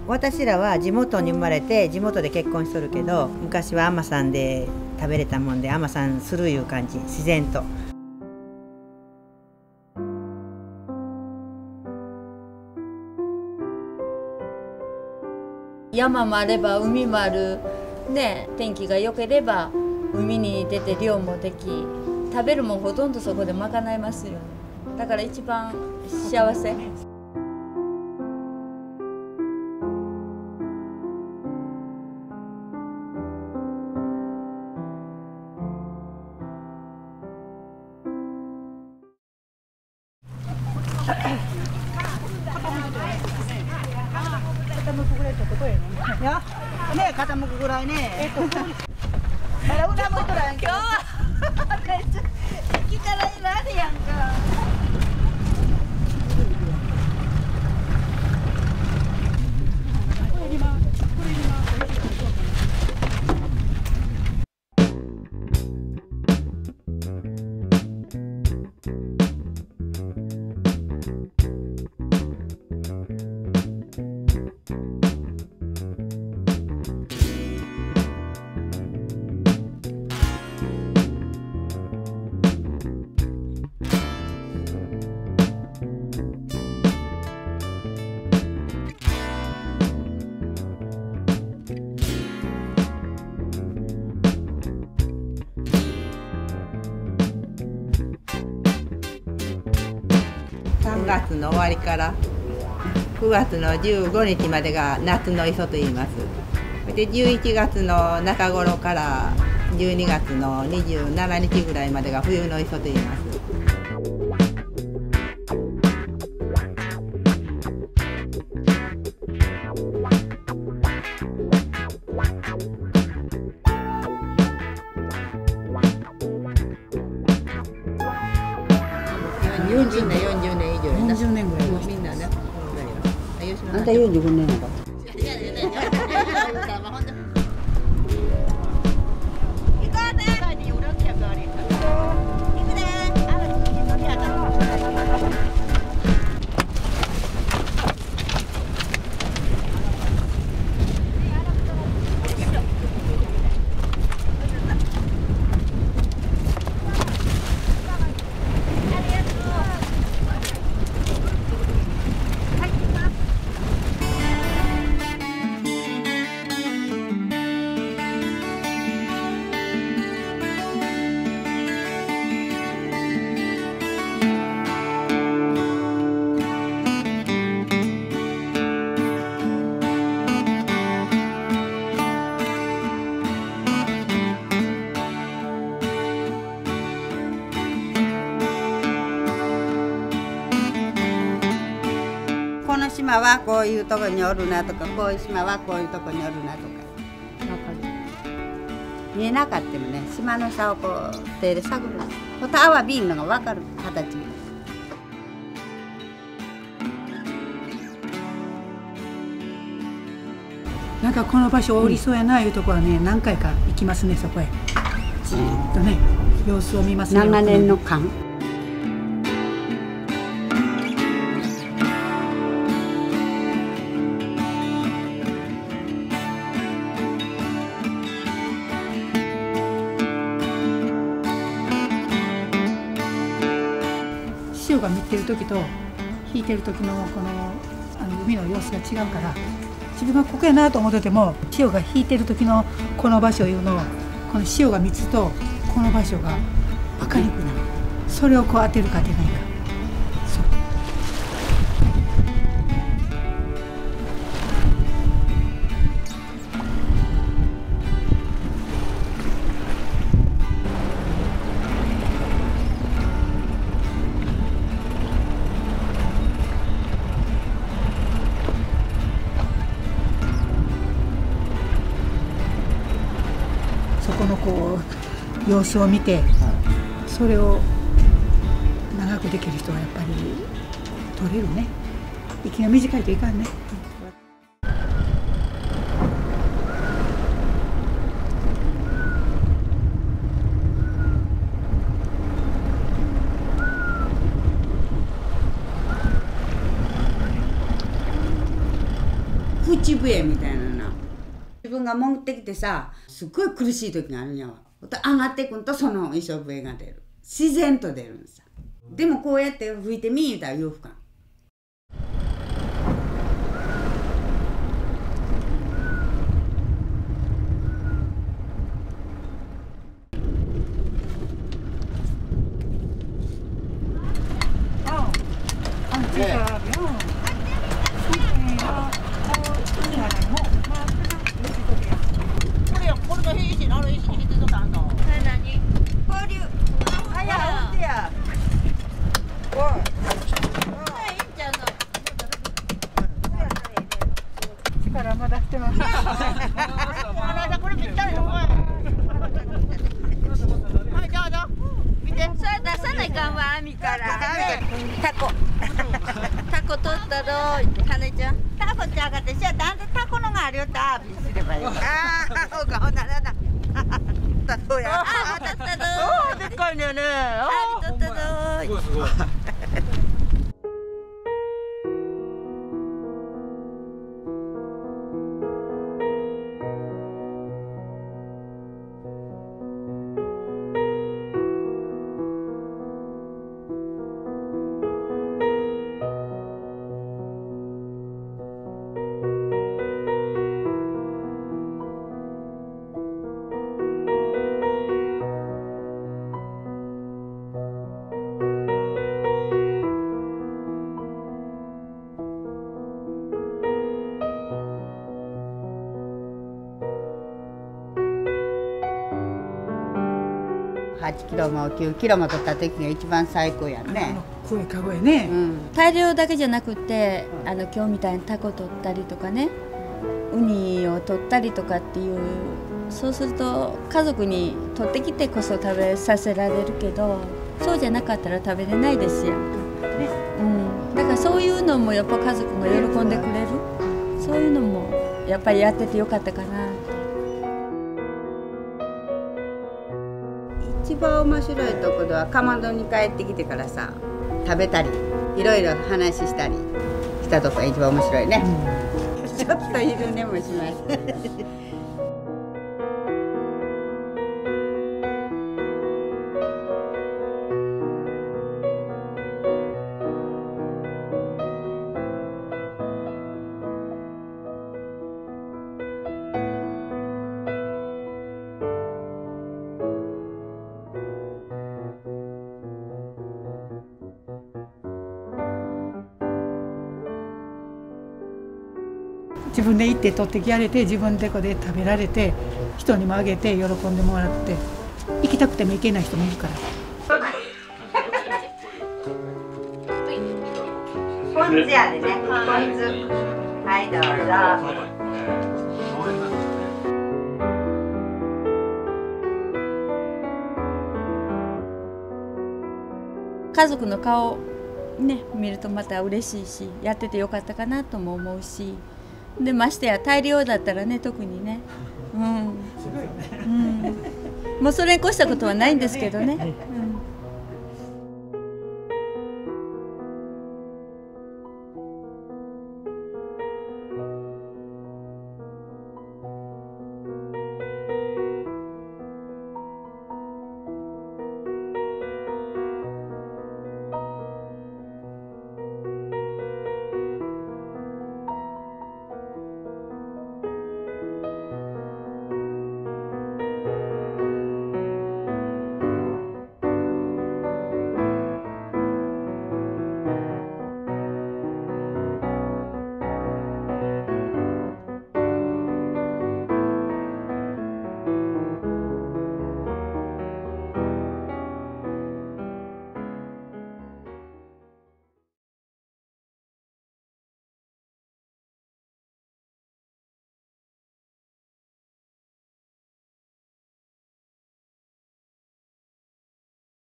私らは地元に生まれて地元で結婚しとるけど、昔は海女さんで食べれたもんで海女さんするいう感じ、自然と。 山もあれば海もある、ね、天気が良ければ海に出て漁もでき、食べるもんほとんどそこで賄えますよね。だから一番幸せ。 傾くぐらいってことやね。いや、ね、傾くぐらいね。まだ裏向いとらん。今日は。生きたらいいなでやんか。 3月の終わりから9月の15日までが夏の磯と言います。で11月の中頃から12月の27日ぐらいまでが冬の磯と言います。40年40年以上やな。 40年ぐらい。 みんなね。 あんた45年やろ。この島はこういうとこにおるなとか、こういう島はこういうとこにおるなとか。見えなかったもね、島の下をこう手で探る。こたアワビンのが分かる形。 なんかこの場所おりそうやないうところはね、何回か行きますね、そこへ。じーっとね、様子を見ますね。 長年の間。 潮が見てる時と引いてる時のこの海の様子が違うから、自分がここやなと思ってても、潮が引いてる時のこの場所いうのを、この潮が見つとこの場所が分かりにくくなる。それをこう当てるか当てないか。そう。そこのこう様子を見て、それを長くできる人はやっぱり取れるね。息が短いといかんね。 ふ口笛みたいなな。自分が潜ってきてさ、すっごい苦しい時があるんやわ。上がってくんとその磯笛が出る。自然と出るんさ。でもこうやって吹いてみーたら言うふかん。 力まだしてます。 これぴったりの声。はい、どうぞ。見て。 それ出さないかんわ、網から。タコ。タコ取ったどーって、はねちゃん。 タコちゃんがって、じゃあなんでタコのがあるよってアピールすればいい。ああ、そうか、ほんならな。タコや。 あ、取ったどー。 でっかいね。 網取ったどー。 すごいすごい。 8キロも9キロも取った時が一番最高やね。 声かごやね。 大量だけじゃなくて、今日みたいにタコ取ったりとかね、ウニを取ったりとかっていう、そうすると家族に取ってきてこそ食べさせられるけど、そうじゃなかったら食べれないですやんか、だからそういうのもやっぱ家族が喜んでくれる、そういうのもやっぱりやっててよかったかな。 一番面白いところはかまどに帰ってきてからさ、食べたりいろいろ話したりしたとこが一番面白いね、ちょっと昼寝もしました自分で行って取ってきられて、自分でこで食べられて、人にもあげて喜んでもらって、行きたくても行けない人もいるから。 ポン酢やでね、ポン酢。はい、どうぞ。 家族の顔ね見るとまた嬉しいし、やっててよかったかなとも思うし、でましてや大量だったらね、特にね、もうそれに越したことはないんですけどね。